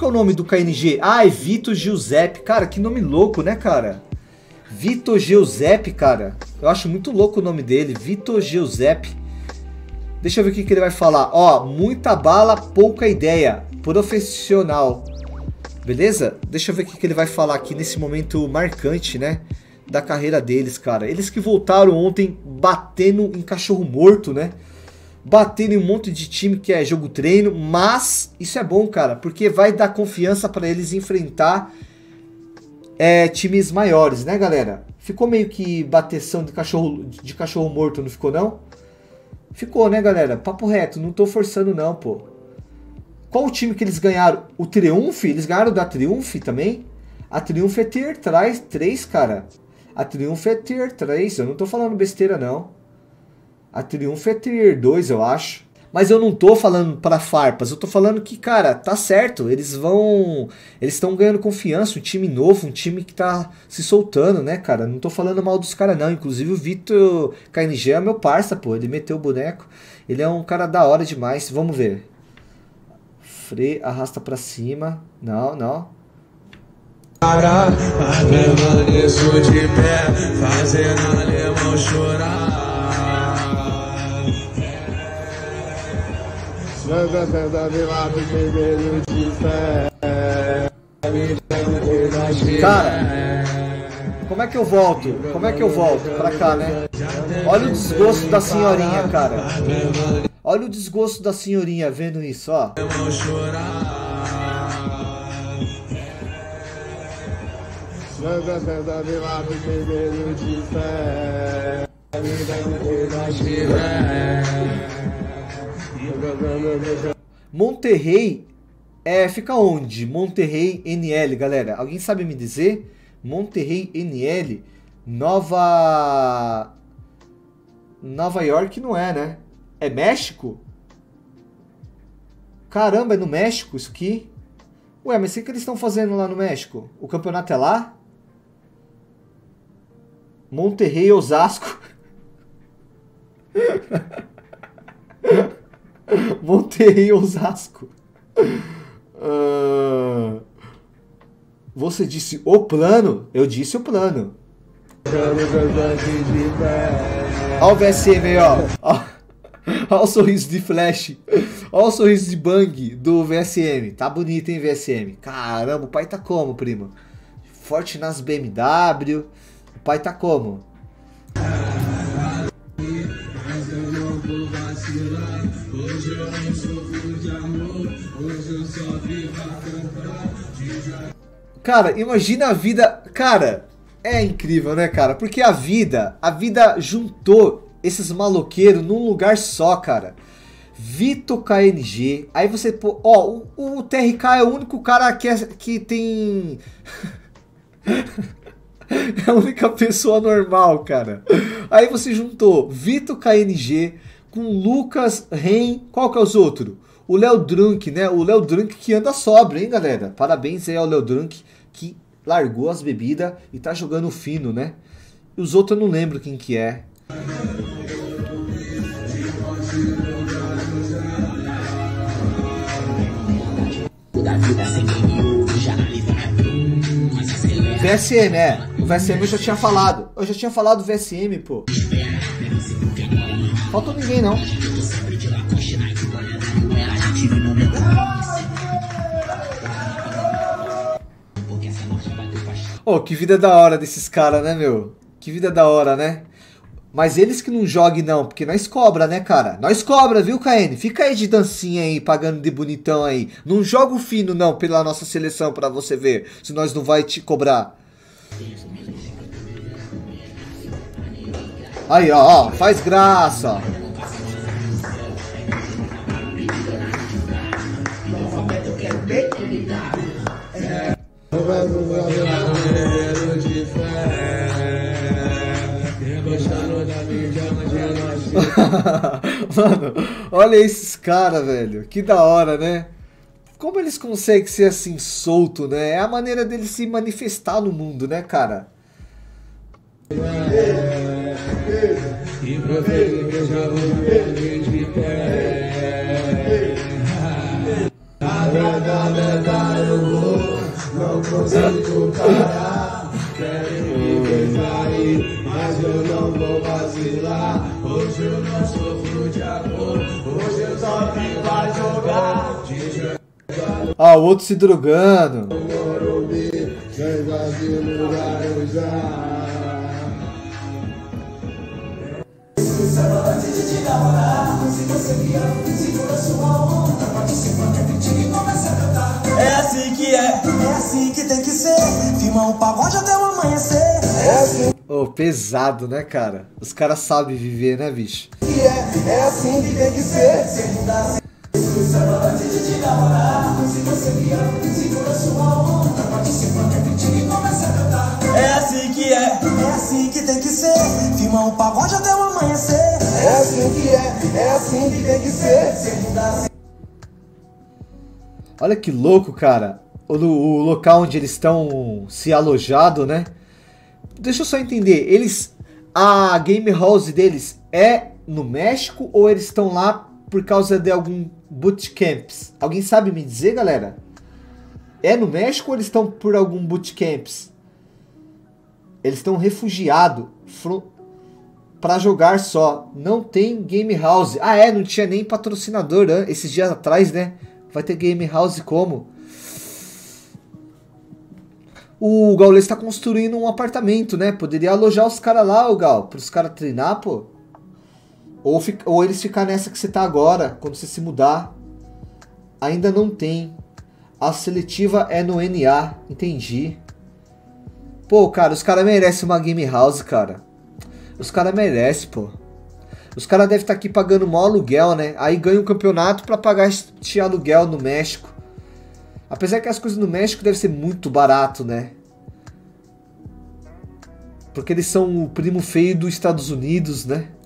que é o nome do KNG? Ah, é Vitor Giuseppe. Cara, que nome louco, né, cara? Vitor Giuseppe, cara. Eu acho muito louco o nome dele. Vitor Giuseppe. Deixa eu ver o que ele vai falar. Ó, muita bala, pouca ideia. Profissional. Beleza? Deixa eu ver o que ele vai falar aqui nesse momento marcante, né? Da carreira deles, cara. Eles que voltaram ontem batendo em cachorro morto, né? Batendo em um monte de time que é jogo treino. Mas isso é bom, cara. Porque vai dar confiança para eles enfrentar times maiores, né, galera? Ficou meio que bateção de cachorro morto, não ficou, não? Ficou, né, galera? Papo reto. Não tô forçando, não, pô. Qual o time que eles ganharam? O Triumph? Eles ganharam da Triumph também? A Triumph é Tier 3, cara. A Triumph é Tier 3. Eu não tô falando besteira, não. A Triumph é Tier 2, eu acho. Mas eu não tô falando pra farpas. Eu tô falando que, cara, tá certo. Eles estão ganhando confiança. Um time novo, um time que tá se soltando, né, cara? Não tô falando mal dos caras, não. Inclusive o Vitor KNG é meu parça, pô. Ele meteu o boneco. Ele é um cara da hora demais. Vamos ver. Arrasta pra cima. Não, não. Permaneço de pé, fazendo alemão chorar. Cara, como é que eu volto? Como é que eu volto pra cá, né? Olha o desgosto da senhorinha, cara. Olha o desgosto da senhorinha vendo isso, ó. Monterrey fica onde? Monterrey NL, galera. Alguém sabe me dizer? Monterrey NL, Nova York não é, né? É México? Caramba, é no México isso aqui? Ué, mas o que eles estão fazendo lá no México? O campeonato é lá? Monterrey, Osasco. Monterrey, Osasco. Você disse o plano? Eu disse o plano. Olha o VSM aí, ó. Olha o sorriso de Flash. Olha o sorriso de Bang do VSM. Tá bonito, hein, VSM? Caramba, o pai tá como, primo? Forte nas BMW. O pai tá como? Cara, imagina a vida. Cara, é incrível, né, cara? Porque a vida juntou esses maloqueiros num lugar só, cara. Vitor KNG. Aí você, ó, o TRK é o único cara que tem. É a única pessoa normal, cara. Aí você juntou Vitor KNG com Lucas Ren. Qual que é os outros? O Léo Drunk, né? O Léo Drunk que anda sóbrio, hein, galera? Parabéns aí ao Léo Drunk que largou as bebidas e tá jogando fino, né? E os outros eu não lembro quem que é. VSM, o VSM eu já tinha falado. Eu já tinha falado do VSM, pô. Faltou ninguém, não. Oh, que vida da hora desses caras, né, meu? Que vida da hora, né? Mas eles que não joguem não, porque nós cobra, né, cara? Nós cobra, viu, KN? Fica aí de dancinha aí, pagando de bonitão aí. Não joga o fino não pela nossa seleção pra você ver, se nós não vai te cobrar. Aí, ó, faz graça. Mano, olha esses caras, velho. Que da hora, né? Como eles conseguem ser assim solto, né? É a maneira deles se manifestar no mundo, né, cara? da meta eu vou, não consigo parar. Querem me ver cair, mas eu não vou vacilar. Hoje eu não sofro de amor, hoje eu só vim pra jogar. Ah, o outro se drogando. É assim que é assim que tem que ser. Firma um pagode até o amanhecer. Oh, pesado, né, cara? Os caras sabem viver, né, bicho? É assim que tem que ser. É assim que tem que ser. Firma um pagode até o amanhecer. É assim que tem que ser. Olha que louco, cara. O local onde eles estão se alojado, né? Deixa eu só entender. A game house deles é no México ou eles estão lá por causa de algum bootcamps? Alguém sabe me dizer, galera? É no México ou eles estão por algum bootcamps? Eles estão refugiados pra jogar só. Não tem game house. Ah, é? Não tinha nem patrocinador, né? Esses dias atrás, né? Vai ter game house como? O Gaules está construindo um apartamento, né? Poderia alojar os caras lá, o Gal, para os caras treinar, pô. Ou eles ficar nessa que você tá agora, quando você se mudar. Ainda não tem. A seletiva é no NA, entendi. Pô, cara, os caras merecem uma game house, cara. Os caras merecem, pô. Os caras devem estar aqui pagando maior aluguel, né? Aí ganha um campeonato pra pagar este aluguel no México. Apesar que as coisas no México devem ser muito barato, né? Porque eles são o primo feio dos Estados Unidos, né?